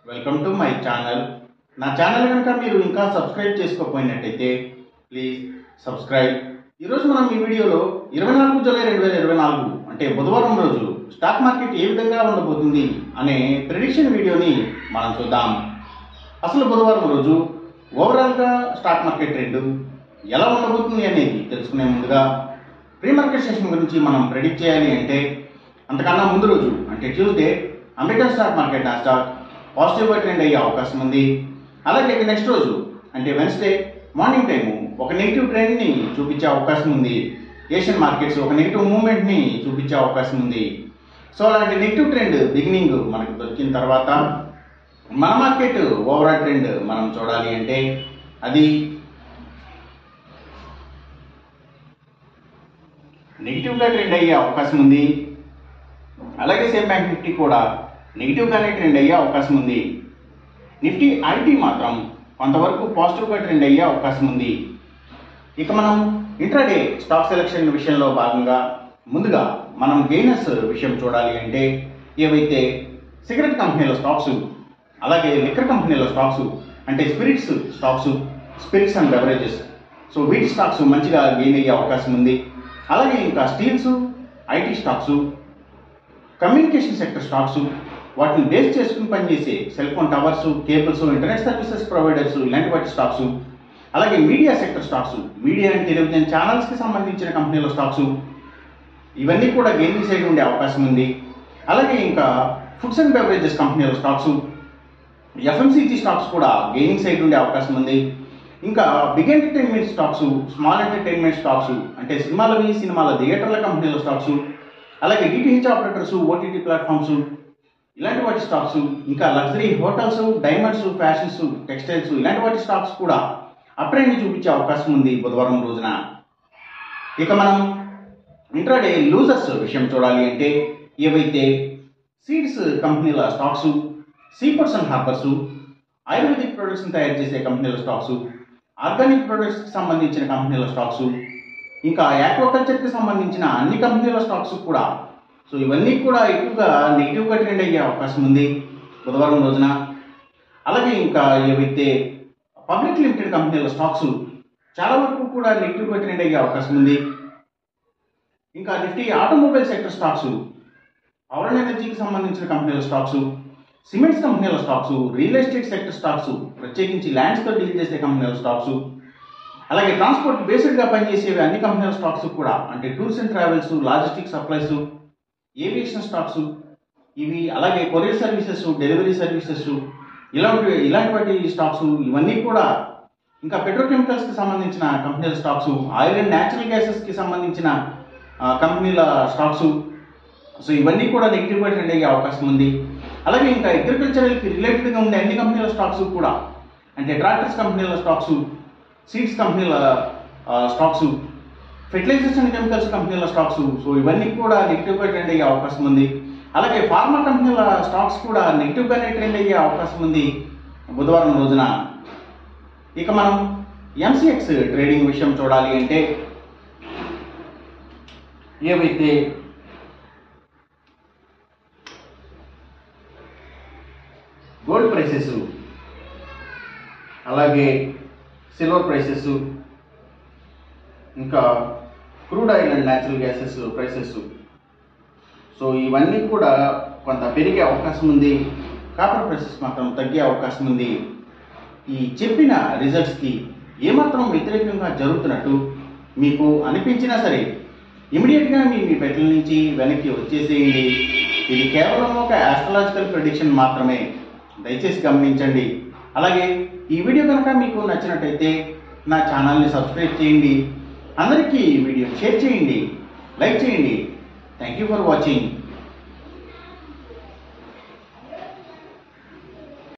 Welcome to my channel. నా channel కనుక మీరు ఇంకా సబ్స్క్రైబ్ చేసుకోకపోయినట్టయితే ప్లీజ్ సబ్స్క్రైబ్. ఈరోజు మనం ఈ వీడియోలో 24 జూలై 2024 అంటే బుధవారం రోజు స్టాక్ మార్కెట్ ఏ విధంగా ఉండబోతుంది అనే ప్రెడిక్షన్ వీడియోని మనం చూద్దాం. అసలు బుధవారం రోజు ఓవరాల్గా స్టాక్ మార్కెట్ ట్రెండ్ ఎలా ఉండబోతుంది అనేది తెలుసుకునే ముందుగా ప్రీ మార్కెట్ సెషన్ గురించి మనం ప్రెడిక్ట్ చేయాలి అంటే అంతకన్నా ముందు రోజు అంటే Tuesday American stock market Nasdaq పాజిటివ్గా ట్రెండ్ అయ్యే అవకాశం ఉంది. అలాగే నెక్స్ట్ రోజు అంటే వెన్స్డే మార్నింగ్ టైము ఒక నెగిటివ్ ట్రెండ్ని చూపించే అవకాశం ఉంది. ఏషియన్ మార్కెట్స్ ఒక నెగిటివ్ మూవ్మెంట్ని చూపించే అవకాశం ఉంది. సో అలాంటి నెగిటివ్ ట్రెండ్ బిగినింగ్ మనకు దొరికిన తర్వాత మన మార్కెట్ ఓవరాల్ ట్రెండ్ మనం చూడాలి అంటే అది నెగిటివ్గా ట్రెండ్ అయ్యే అవకాశం ఉంది. అలాగే సేమ్ బ్యాంక్ నిఫ్టీ కూడా నెగిటివ్గానే ట్రెండ్ అయ్యే అవకాశం ఉంది. నిఫ్టీ ఐటీ మాత్రం కొంతవరకు పాజిటివ్గా ట్రెండ్ అయ్యే అవకాశం ఉంది. ఇక మనం ఇంట్రాడే స్టాక్ సెలెక్షన్ విషయంలో భాగంగా ముందుగా మనం గెయినర్స్ విషయం చూడాలి అంటే ఏవైతే సిగరెట్ కంపెనీల స్టాక్స్ అలాగే లిక్కర్ కంపెనీల స్టాక్స్ అంటే స్పిరిట్స్ అండ్ బెవరేజెస్ సో వీటి స్టాక్స్ మంచిగా గెయిన్ అయ్యే అవకాశం ఉంది. అలాగే ఇంకా steels, IT stocks, communication sector stocks, వాటిని బేస్ చేసుకుని పనిచేసే cell phone towers, cables, internet services providers ఇలాంటి వాటి స్టాక్స్, అలాగే media sector stocks, media and television ఛానల్స్కి సంబంధించిన కంపెనీల స్టాక్స్ ఇవన్నీ కూడా గెయినింగ్ సైడ్ ఉండే అవకాశం ఉంది. అలాగే ఇంకా ఫుడ్స్ అండ్ బెవరేజెస్ కంపెనీల స్టాక్స్, ఎఫ్ఎంసీజీ స్టాక్స్ కూడా గెయినింగ్ సైడ్ ఉండే అవకాశం ఉంది. ఇంకా big entertainment stocks, small entertainment stocks అంటే సినిమాల థియేటర్ల కంపెనీల స్టాక్స్, అలాగే డిటిహెచ్ ఆపరేటర్స్, ఓటీటీ ప్లాట్ఫామ్స్ ఇలాంటి వాటి స్టాక్స్, ఇంకా luxury hotels, diamonds, fashions, textiles ఇలాంటి వాటి స్టాక్స్ కూడా అప్ ట్రెండ్ చూపించే అవకాశం ఉంది బుధవారం రోజున. ఇక మనం ఇంట్రాడే లూజర్స్ విషయం చూడాలి అంటే ఏవైతే సీడ్స్ కంపెనీల stocks, seafoods and harbours, Ayurvedic ప్రొడక్ట్స్ని తయారు చేసే కంపెనీల స్టాక్స్, ఆర్గానిక్ ప్రొడక్ట్స్కి సంబంధించిన కంపెనీల స్టాక్స్, ఇంకా ఆక్వాకల్చర్కి సంబంధించిన అన్ని కంపెనీల స్టాక్స్ కూడా సో ఇవన్నీ కూడా ఎక్కువగా నెగిటివ్గా ట్రెండ్ అయ్యే అవకాశం ఉంది బుధవారం రోజున. అలాగే ఇంకా ఏవైతే పబ్లిక్ లిమిటెడ్ కంపెనీల స్టాక్స్ చాలా వరకు కూడా నెగిటివ్గా ట్రెండ్ అయ్యే అవకాశం ఉంది. ఇంకా Nifty automobile sector stocks, power and ఎనర్జీకి సంబంధించిన కంపెనీల స్టాక్స్, సిమెంట్స్ కంపెనీల stocks, real estate sector stocks ప్రత్యేకించి ల్యాండ్స్తో డీల్ చేసే కంపెనీల స్టాక్స్, అలాగే ట్రాన్స్పోర్ట్ బేస్డ్గా పనిచేసేవి అన్ని కంపెనీల స్టాక్స్ కూడా అంటే tours and travels, logistic supplies, aviation stocks ఇవి, అలాగే కొరియర్ సర్వీసెస్, డెలివరీ సర్వీసెస్ ఇలాంటి వాటి స్టాక్స్ ఇవన్నీ కూడా, ఇంకా పెట్రోకెమికల్స్కి సంబంధించిన కంపెనీల స్టాక్స్, ఆయిల్ అండ్ న్యాచురల్ గ్యాసెస్కి సంబంధించిన కంపెనీల స్టాక్స్ సో ఇవన్నీ కూడా నెగిటివ్గా ట్రెండ్ అయ్యే అవకాశం ఉంది. అలాగే ఇంకా అగ్రికల్చరల్కి రిలేటెడ్గా ఉండే అన్ని కంపెనీల స్టాక్స్ కూడా అంటే ట్రాక్టర్స్ కంపెనీల స్టాక్స్, సీడ్స్ కంపెనీల స్టాక్స్, ఫెర్టిలైజర్స్ అండ్ కెమికల్స్ కంపెనీల స్టాక్స్ సో ఇవన్నీ కూడా నెగిటివ్గా ట్రెండ్ అయ్యే అవకాశం ఉంది. అలాగే ఫార్మా కంపెనీల స్టాక్స్ కూడా నెగిటివ్గానే ట్రెండ్ అయ్యే అవకాశం ఉంది బుధవారం రోజున. ఇక మనం ఎంసీఎక్స్ ట్రేడింగ్ విషయం చూడాలి అంటే ఏవైతే గోల్డ్ ప్రైసెస్, అలాగే సిల్వర్ ప్రైసెస్, ఇంకా crude oil and natural gases prices so ఇవన్నీ కూడా కొంత పెరిగే అవకాశం ఉంది. కాపర్ ప్రైసెస్ మాత్రం తగ్గే అవకాశం ఉంది. ఈ చెప్పిన రిజల్ట్స్కి ఏమాత్రం వ్యతిరేకంగా జరుగుతున్నట్టు మీకు అనిపించినా సరే ఇమీడియట్గా మీ పెట్టెల నుంచి వెనక్కి వచ్చేసేయండి. ఇది కేవలం ఒక ఆస్ట్రాలజికల్ ప్రెడిక్షన్ మాత్రమే, దయచేసి గమనించండి. అలాగే ఈ వీడియో కనుక మీకు నచ్చినట్టయితే నా ఛానల్ని సబ్స్క్రైబ్ చేయండి, అందరికీ ఈ వీడియో షేర్ చేయండి, లైక్ చేయండి. Thank you for watching.